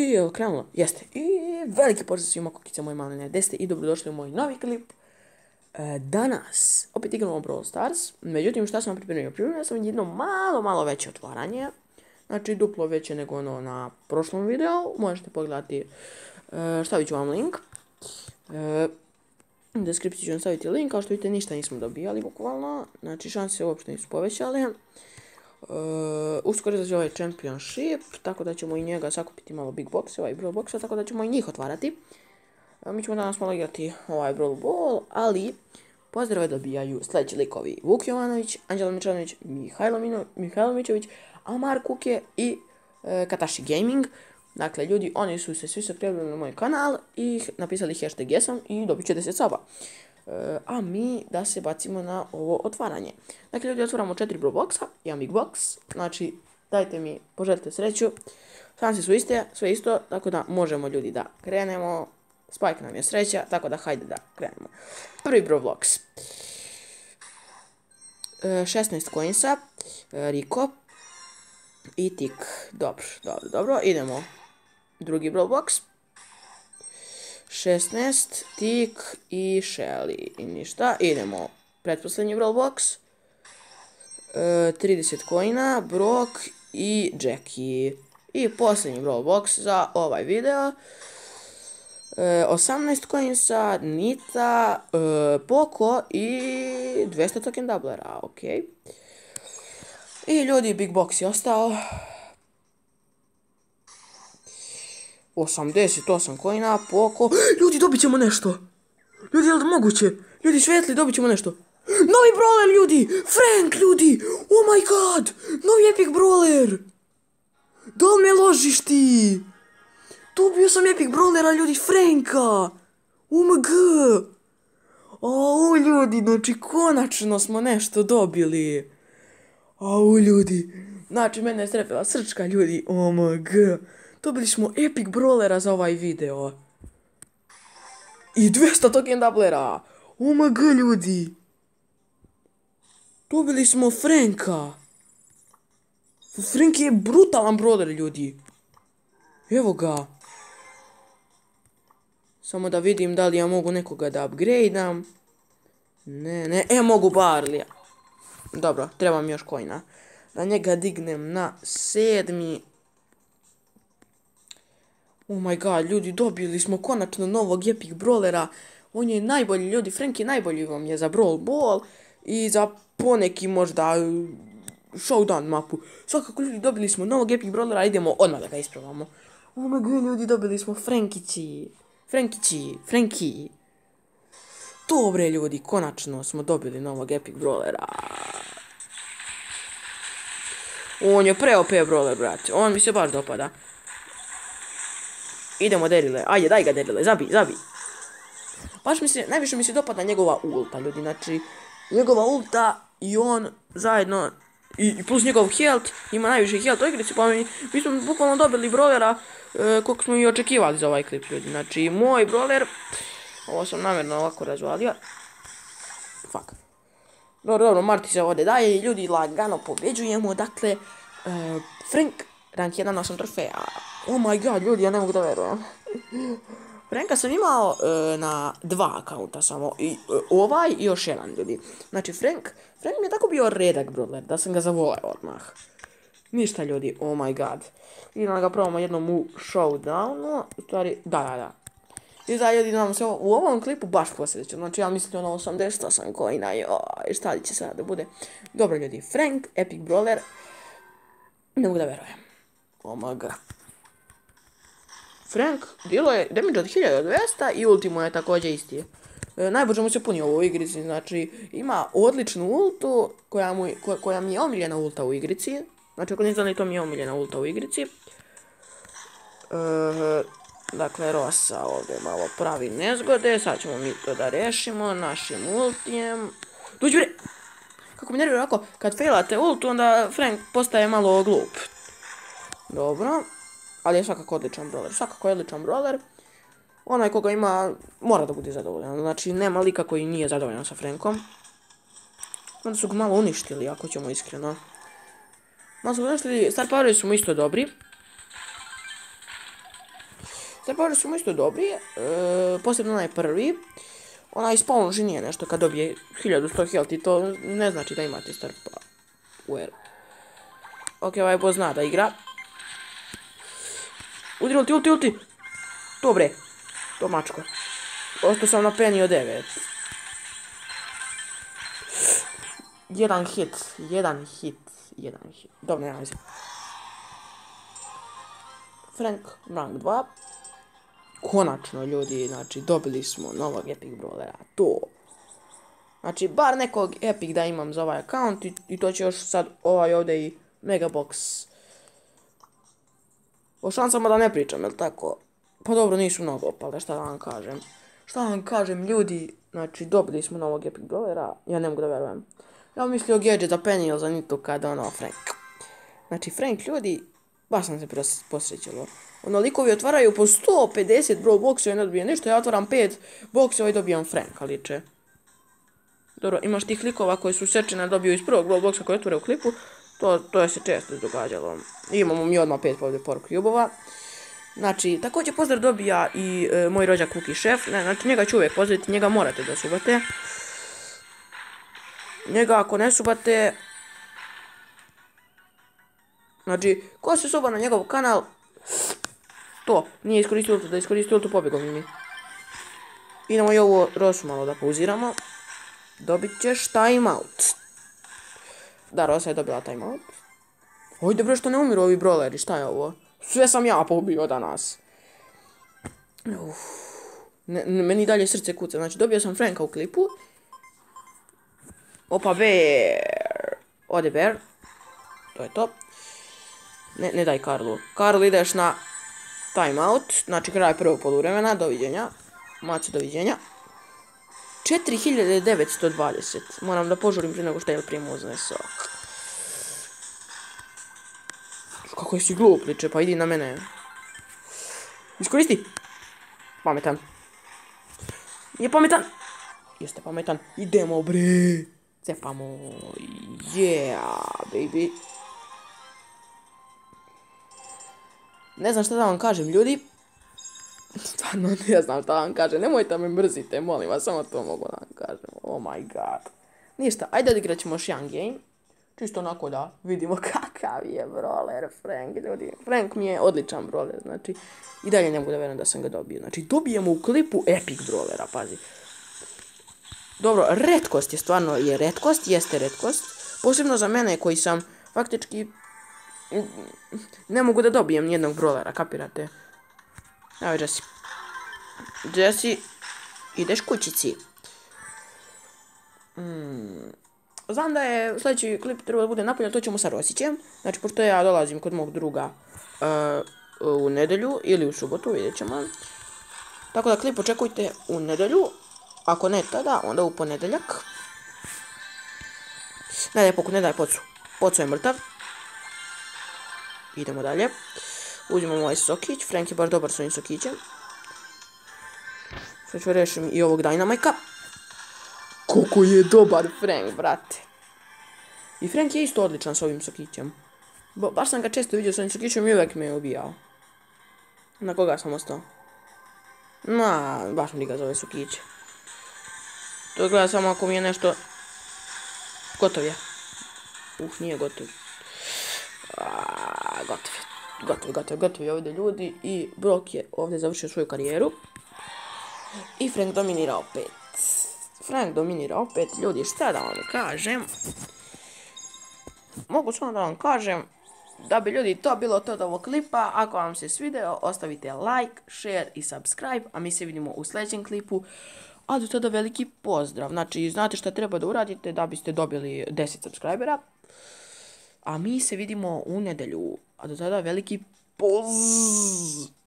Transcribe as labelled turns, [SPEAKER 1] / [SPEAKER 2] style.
[SPEAKER 1] jel krenulo? Jeste. I veliki pozdrav svima kukice moje malene deste i dobrodošli u moj novi klip. Danas opet igramo Brawl Stars, međutim šta sam vam pripremio? Pripremio sam jedno malo veće otvaranje. Znači duplo veće nego ono na prošlom videu, možete pogledati, stavit ću vam link. U deskripciji ću vam staviti link, kao što vidite ništa nismo dobijali bukvalno, znači šanse uopšte nisu povećale. Uskoro izađe ovaj Championship, tako da ćemo i njega sakupiti malo Big Boxeva i Brawl Boxa, tako da ćemo i njih otvarati. Mi ćemo danas malo igrati ovaj Brawl Ball, ali pozdrave dobijaju sljedeći likovi: Vuk Jovanović, Anđela Mičanović, Mihajlo Mičović, Amar Kuke i Katashi Gaming. Dakle, ljudi, oni su se svi prijavili na moj kanal i napisali hashtag jesam i dobit će 10 saba. A mi da se bacimo na ovo otvaranje. Dakle, ljudi, otvaramo 4 Brawl Boxa, jedan Big Box, znači dajte mi, poželite sreću. Šanse su iste, sve isto, tako da možemo, ljudi, da krenemo. Spike nam je sreća, tako da hajde da krenemo. Prvi Brawl Box. 16 coinsa, Rico i Tik. Dobro, idemo. Drugi Brawl Box. 16, Tik i Shelly. I ništa, idemo. Pretposlednji Brawl Box. 30 coina, Brock i Jackie. I posljednji Brawl Box za ovaj video. 18 coinsa, Nita, Poco i 200 token doublera, ok. I ljudi, Big Box je ostao. 88 coina, Poco. Ljudi, dobit ćemo nešto. Ljudi, je li moguće? Ljudi, svetli, dobit ćemo nešto. Novi brawler, ljudi! Frank, ljudi! Oh my god! Novi epic brawler! Da li me ložiš ti? Dobio sam epic brawlera, ljudi, Franka! OMG! Au, ljudi, znači konačno smo nešto dobili. Au, ljudi. Znači, mene je strepila srčka, ljudi, OMG. Dobili smo epic brawlera za ovaj video. I 200 token doublera. OMG, ljudi. Dobili smo Franka. Frank je brutalan brawler, ljudi. Evo ga. Samo da vidim da li ja mogu nekoga da upgradeam. Ne, mogu Barlija. Dobro, trebam još coina. Da njega dignem na 7. Oh my god, ljudi, dobili smo konačno novog epic brawlera. On je najbolji, ljudi, Frank je najbolji vam je za Brawl Ball i za poneki možda showdown mapu. Svakako, ljudi, dobili smo novog epic brawlera, idemo odmah da ga ispravamo. Oh my god, ljudi, dobili smo Franki. Dobre, ljudi, konačno smo dobili novog epic brawlera. On je pre-OP brawler, brate. On mi se baš dopada. Idemo, Daryl. Ajde, daj ga, Daryl. Zabi. Baš najviše mi se dopada njegova ulta, ljudi. Znači, njegova ulta i on zajedno, i plus njegov health, ima najviše health u igrici, pa mi smo bukvalno dobili brawlera koliko smo i očekivali za ovaj klip, ljudi. Znači, moj brawler, ovo sam namjerno ovako razvalio. Fuck. Dobro, Marti se ovdje daje i ljudi, lagano pobeđujemo, dakle, Frank, rank 1, 8 trofeja. Oh my god, ljudi, ja ne mogu da verujem. Franka sam imao na 2 akaunta samo, i ovaj i još jedan, ljudi. Znači, Frank mi je tako bio redak brawler, da sam ga zavoleo odmah. Ništa, ljudi, oh my god. Idemo da ga probamo jednom u showdownu, u stvari, da. I da, ljudi, nam se u ovom klipu baš posjeća, znači ja mislim ono 88 coina, joj, šta li će sada da bude. Dobro, ljudi, Frank, epic brawler, ne mogu da verujem. Oh my god. Frank, dilo je damage od 1200 i ultimo je također isti. Najbolje mu se puni ovo u igrici, znači ima odličnu ultu koja mi je omiljena ulta u igrici. Znači ako ne znali, to mi je omiljena ulta u igrici. Dakle, Rosa ovdje malo pravi nezgode, sad ćemo mi to da rešimo našim ultijem. Dođi bre! Kako mi nervira ovako, kad failate ultu, onda Frank postaje malo glup. Dobro. Ali je svakako odličan brawler, Onaj koga ima, mora da bude zadovoljan. Znači, nema lika koji nije zadovoljan sa Frankom. Onda su ga malo uništili, ako ćemo iskreno. Malo su ga uništili, star poweri su mu isto dobri. Star Poweri su mu isto dobri, posebno onaj prvi. Onaj spawn nije nešto kad dobije 1100 health i to ne znači da imate Star Power. Ok, ovaj boss zna da igra. Udri ulti. Dobre. To mačko. Ostao sam na penny od 9. Jedan hit. Dobro, nema veze. Frank, rank 2. Konačno, ljudi, znači, dobili smo novog Epic Brawlera. To. Znači, bar nekog Epic da imam za ovaj account i to će još sad ovaj ovdje i Megabox. O šansama da ne pričam, jel tako? Pa dobro, nisu mnogo opale, šta da vam kažem. Šta da vam kažem, ljudi, znači, dobili smo novog Epic Brawlera, ja ne mogu da verujem. Ja mislio gadget za penny ili za nitu kada ono Frank. Znači, Frank, ljudi, baš sam se posrećilo. Ono, likovi otvaraju po 150 bro boksova i ne dobije ništa, ja otvaram 5 boksova i dobijam Franka liče. Dobro, imaš tih likova koji su sečena dobiju iz prvog bro boksa koji otvore u klipu. To je se često događalo. Imamo mi odmah 5 ovdje power cube-ova. Znači, također pozdrav dobija i moj rođak Kuki Šef. Znači, njega ću uvijek pozdraviti, njega morate da subate. Njega ako ne subate... Znači, ko se suba na njegov kanal... To, nije iskoristio ultu, da iskoristio ultu pobjegom mi. Idemo i ovo Rosu malo da pauziramo. Dobit ćeš timeout. Da, Rosa je dobila timeout. Oj, dobro što ne umiru ovi brawleri, šta je ovo? Sve sam ja pobio danas. Meni dalje srce kuca, znači dobio sam Franka u klipu. Opa, bear. Ode bear. To je to. Ne daj Karlu. Karl, ideš na timeout, znači kraj prvog poluvremena, doviđenja. Maco, doviđenja. 4920. Moram da požurim prije nego što je prije uzme sok. Kako je si glup, liče, pa idi na mene. Iskoristi. Pametan. Nije pametan. Jeste pametan. Idemo, bre. Cepamo. Yeah, baby. Ne znam šta da vam kažem, ljudi. Stvarno ne znam šta da vam kažem. Nemojte me mrzite, molim vas. Samo to mogu da vam kažem. Oh my god. Ništa, ajde odigrat ćemo još jedan game. Čisto onako da vidimo kakav je brawler Frank, ljudi. Frank mi je odličan brawler, znači. I dalje ne mogu da verujem da sam ga dobio. Znači, dobijemo u klipu epic brawlera, pazi. Dobro, retkost je stvarno, jeste retkost. Posebno za mene koji sam faktički... Ne mogu da dobijem nijednog brawlera, kapirate? Evo Jesse. Jesse, ideš kućici. Znam da je sljedeći klip treba da bude napolje, to ćemo sa Rosićem. Znači, pošto ja dolazim kod mog druga u nedelju ili u subotu, vidjet ćemo. Tako da klip očekujte u nedelju. Ako ne tada, onda u ponedeljak. Ne daj poku, ne daj pocu. Pocu je mrtav. Idemo dalje. Uzimamo ovaj sokić. Frank je baš dobar s ovim sokićem. Sad ću rešim i ovog Dynamajka. Koliko je dobar Frank, brate. I Frank je isto odličan s ovim sokićem. Baš sam ga često vidio s ovim sokićem i uvijek me je ubijao. Na koga sam ostao? Baš mi ga zove sokiće. To gleda samo ako mi je nešto... Gotov je. Nije gotov. Gotov je ovdje, ljudi. I Brock je ovdje završio svoju karijeru. I Frank dominira opet. Ljudi, šta da vam kažem? Mogu samo da vam kažem da bi, ljudi, to bilo to od ovog klipa. Ako vam se svideo, ostavite like, share i subscribe. A mi se vidimo u sljedećem klipu. A do tada veliki pozdrav. Znači, znate šta treba da uradite da biste dobili 10 subscribera. A mi se vidimo u nedelju. A do tada veliki pozdrav.